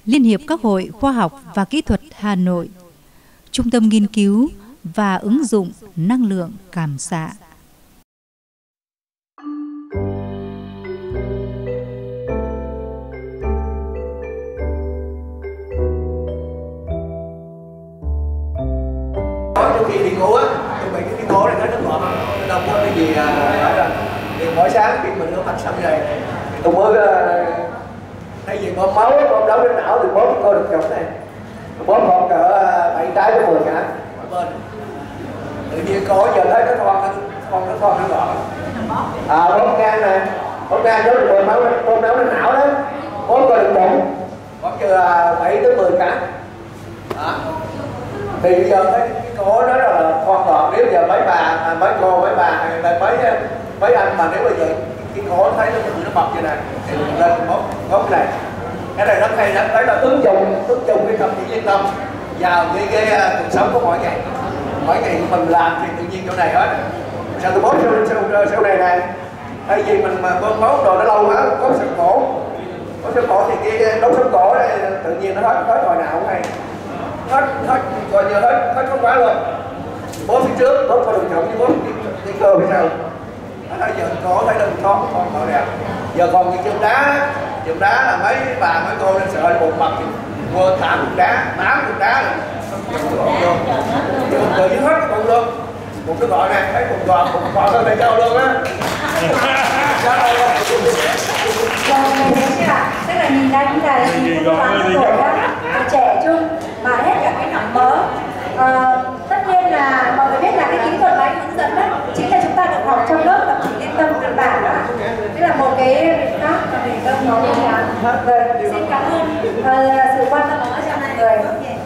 Liên hiệp các hội khoa học và kỹ thuật Hà Nội, Trung tâm nghiên cứu và ứng dụng năng lượng cảm xạ. Trước khi đi ngủ á, chuẩn bị cái ngủ này nó rất ngọt, nó đâu có cái gì thì mỗi sáng khi mình rửa mặt xong rồi tôi mới thay vì bơm máu bơm đấu đến não thì bóp coi được chồng này, bóp còn cỡ 7 trái tới 10 cái bên tự nhiên có giờ thấy nó thon nó gọn bóp ngang này, bóp ngang đó là bơm đấu đến não đó, bóp coi được bụng bóp chừng 7 tới 10 cái đó. Thì bây giờ cái cổ đó là thon gọn, nếu giờ mấy bà mấy cô mấy bà hay là mấy anh mà nếu bây giờ cái cổ thấy nó bật như này thì mình lên bóp cái này nó hay lắm, đấy là ứng dụng cái thẩm mỹ liên tâm vào cái cuộc sống của mỗi ngày của mình làm thì tự nhiên chỗ này hết. Sao tôi bóp sau này thay vì mình mà bơm máu rồi nó lâu quá có sơ cổ thì cái đốt sống cổ đây tự nhiên nó hết hồi nào cũng hay hết coi như hết không quá luôn. Bóp phía trước bóp qua đường trọng với bóp cái cơ phía sau. Nó giờ có thấy đơn con họ đẹp. Giờ còn cái chân đá là mấy bà mấy cô nên sợ bụng mặt mua 8 cục đá rồi luôn. Giờ tự nhiên hết cái bụng luôn. Một cái gọi này thấy bụng gọn hơn thầy Châu luôn á. Tức là nhìn đây cũng là nhìn không bán rồi đó, trẻ trung mà hết cả cái nọng mỡ. Tất nhiên là mọi người biết là cái kỹ thuật mà anh hướng dẫn đó chính là chúng ta được học trong lớp tập chỉ liên tâm căn bản đó. Đây là một cái biện pháp để cân nó như là xin cảm ơn sự quan tâm của mọi người.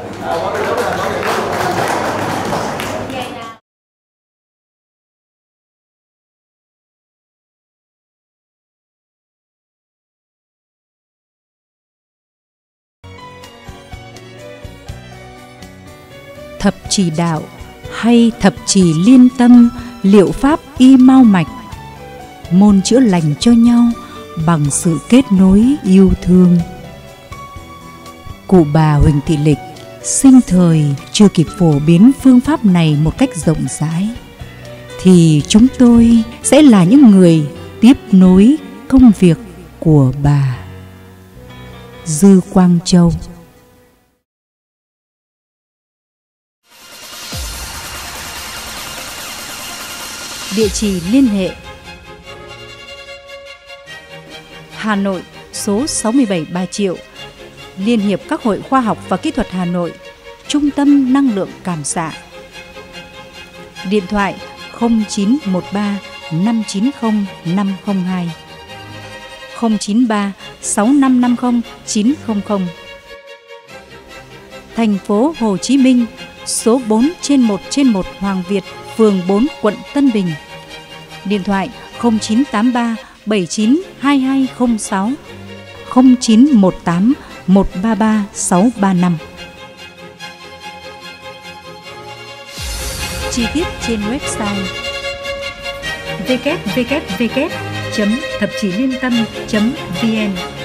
Thập chỉ đạo hay thập chỉ liên tâm, liệu pháp y mau mạch, môn chữa lành cho nhau bằng sự kết nối yêu thương. Cụ bà Huỳnh Thị Lịch sinh thời chưa kịp phổ biến phương pháp này một cách rộng rãi, thì chúng tôi sẽ là những người tiếp nối công việc của bà. Dư Quang Châu. Địa chỉ liên hệ: Hà Nội số 67 Bà Triệu, Liên hiệp các hội khoa học và kỹ thuật Hà Nội, Trung tâm năng lượng cảm xạ. Điện thoại 0913 590 502, 093 6550 900. Thành phố Hồ Chí Minh, số 4/1/1 Hoàng Việt, phường 4, quận Tân Bình. Điện thoại 0983 79 2206, 0918 133 635. Chi tiết trên website www.thapchilientam.vn.